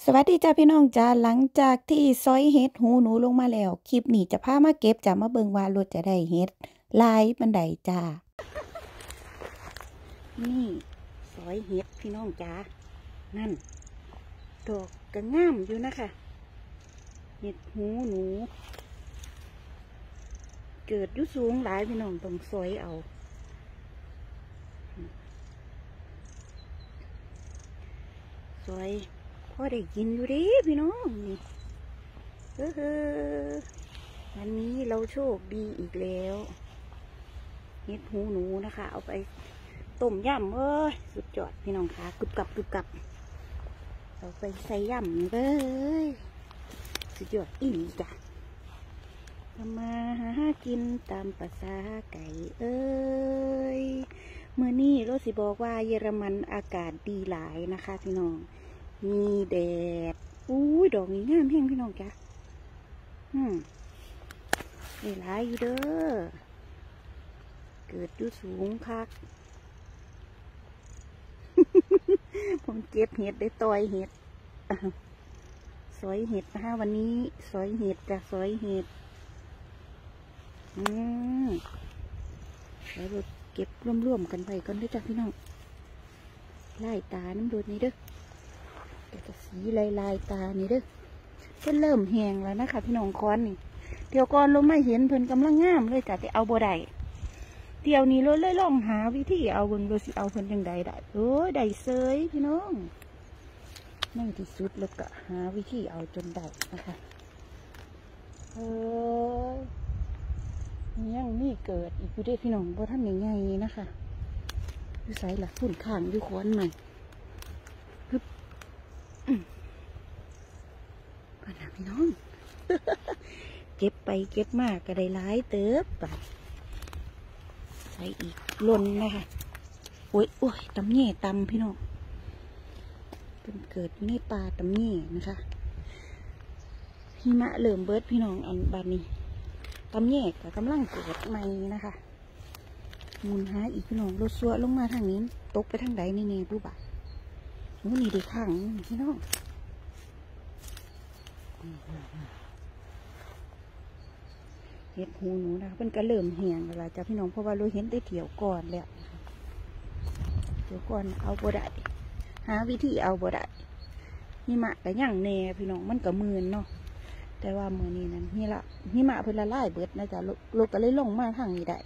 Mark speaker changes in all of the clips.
Speaker 1: สวัสดีจ้าพี่น้องจ้าหลังจากที่ซอยเห็ดหูหนูลงมาแล้วคลิปนี้จะพามาเก็บจะมาเบิ่งว่ารถจะได้เห็ดลายบันไดจ้านี่ซอยเห็ดพี่น้องจ้านั่นดอกกระง่ามอยู่นะคะเห็ดหูหนูเกิดอยู่สูงหลายพี่น้องต้องซอยเอาซอยพอได้กินอยู่ดิพี่น้องนี่วันนี้เราโชคดีอีกแล้วเห็ดหูหนูนะคะเอาไปต้มยำสุดยอดพี่น้องคะกรึบกับเอาไปใส่ยำเลยสุดยอดอีหลีจ้ะทำมาหากินตามภาษาไก่เมื่อนี้เราสิบอกว่าเยอรมันอากาศดีหลายนะคะพี่น้องมีแดดอุ้ยดอกนี้งามแห้งพี่น้องจ้ะได้หลายอยู่เด้อเกิดอยู่สูงคัก ผมเก็บเห็ดได้ต่อยเห็ดซอยเห็ดนะคะวันนี้ซอยเห็ดจะซอยเห็ดแล้วเราเก็บร่วมๆกันไปก่อนด้วยจ้ะพี่น้องลายตาน้ำดูดนี้เด้อแต่จะสีลายตานี่เด้อเพิ่นเริ่มแห้งแล้วนะคะพี่น้องคอนนี่เดี๋ยวก่อนเราไม่เห็นเพิ่นกำลังงามเลยจ้ะแต่เอาบ่ได้เดี๋ยวนี้เราเลยลองหาวิธีเอาเบิ่งดูสิเอาเพิ่นยังไงได้ได้เซยพี่น้องในที่สุดแล้วก็หาวิธีเอาจนได้นะคะยังนี่เกิดอีกอยู่ด้วยพี่น้องเพราะท่านใหญ่ๆนะคะอยู่ใส่หลักฝุ่นข้างอยู่คอนใหม่ฮึบก่อนนะพี่น้อง เก็บไปเก็บมากก็ได้หลายเติบไปใส่อีกหล่นนะคะโอ้ยตำแหน่ตำพี่น้องเป็นเกิดอยู่ในป่าตำแหน่นะคะหิมะเริ่มเบิดพี่น้องอันบานนี้ตำแหน่ก็กำลังเกิดใหม่นะคะมุนหาอีกพี่น้องรถซัวลงมาทางนี้ตกไปทางใดนี่ดูบ่าโอ้นี่ดีข้างพี่น้องเห็ดหูหนูนะเป็นกระเริ่มแห้งเวลาจ้าพี่น้องเพราะว่าเราเห็นได้เถี่ยวก่อนแล้วเดี๋ยวก่อนเอาบ่ได้หาวิธีเอาบ่ได้หิมะแต่ย่างแน่พี่น้องมันก็มืนเนาะแต่ว่ามือนี้นั้นหิมะเพิ่นละลายเบิดนะจ๊ะรถก็เลยลงมาทางนี้ได้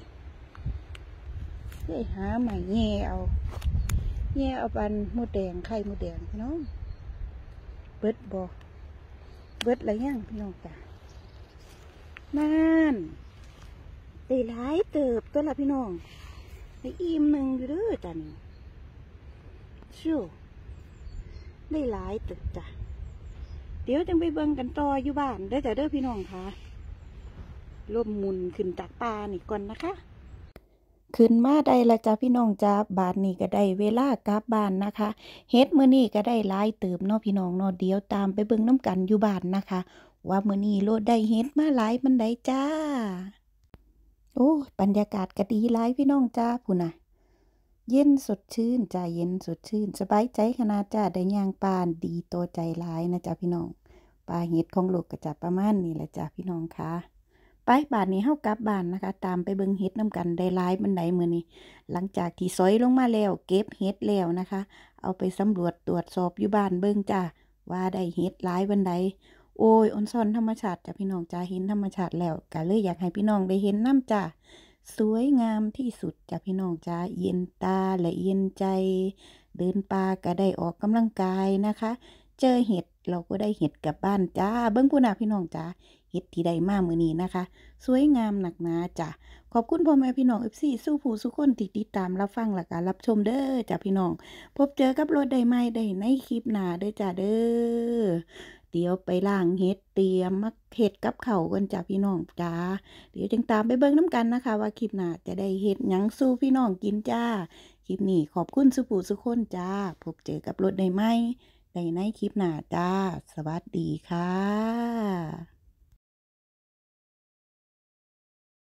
Speaker 1: หาใหม่แง่เอาปันมดแดงไข่มดแดงพี่น้องเบิดอะไรย่างพี่น้องจ้ะนั่นได้หลายเติบตัวละพี่น้องได้อิ่มหนึ่งอยู่เด้อจ้ะนี่ชูได้หลายเติบจ้ะเดี๋ยวจังไปเบิ่งกันต่ออยู่บ้านเด้อจ้ะเด้อพี่น้องค่ะลมหมุนขึ้นจากป่านี่ก่อนนะคะขึ้นมาได้ละจ้าพี่น้องจ้าบ้านนี้ก็ได้เวลากลับบ้านนะคะเฮ็ดมื้อนี้ก็ได้หลายเติมเนาะพี่น้องเนาะเดี๋ยวตามไปเบิ่งน้ำกันอยู่บ้านนะคะว่ามื้อนี้โลดได้เฮ็ดมาหลายมันได้จ้าโอ้บรรยากาศก็ดีหลายพี่น้องจ้าพุ่นน่ะเย็นสดชื่นจ้าเย็นสดชื่นสบายใจขนาดจ้าได้ย่างปานดีโตใจหลายนะจ้าพี่น้องปลาเฮ็ดของลูกก็จะประมาณนี้แหละจ้าพี่น้องค่ะไปบ้านนี้เฮากลับบ้านนะคะตามไปเบิ่งเฮ็ดน้ำกันได้หลายบันไดมื้อนี้หลังจากที่ซอยลงมาแล้วเก็บเฮ็ดแล้วนะคะเอาไปสำรวจตรวจสอบอยู่บ้านเบิ่งจ้าว่าได้เฮ็ดหลายบันไดโอ้ยออนซ่อนธรรมชาติจ้าพี่น้องจ้าเห็นธรรมชาติแล้วก็เลยอยากให้พี่น้องได้เห็นน้ำจ้าสวยงามที่สุดจ้าพี่น้องจ้าเย็นตาและเย็นใจเดินป่าก็ได้ออกกำลังกายนะคะเจอเห็ดเราก็ได้เห็ดกลับบ้านจ้าเบิ่งพูน่ะพี่น้องจ้าเห็ดที่ได้มามื้อนี้นะคะสวยงามหนักหนาจ้ะขอบคุณพ่อแม่พี่น้องFCสู้ผู้สู้คนที่ติดตามรับฟังและการรับชมเด้อจ้ะพี่น้องพบเจอกับรถได้ใหม่ได้ในคลิปหน้าเด้อจ้ะเด้อเดี๋ยวไปล้างเห็ดเตรียมมาเห็ดกับข้าวกันจ้ะพี่น้องจ้าเดี๋ยวจึงตามไปเบิ่งน้ำกันนะคะว่าคลิปหน้าจะได้เห็ดหยังสู้พี่น้องกินจ้าคลิปนี้ขอบคุณสู้ผู้สู้คนจ้าพบเจอกับรถได้ใหม่ในคลิปหน้าจ้าสวัสดีค่ะ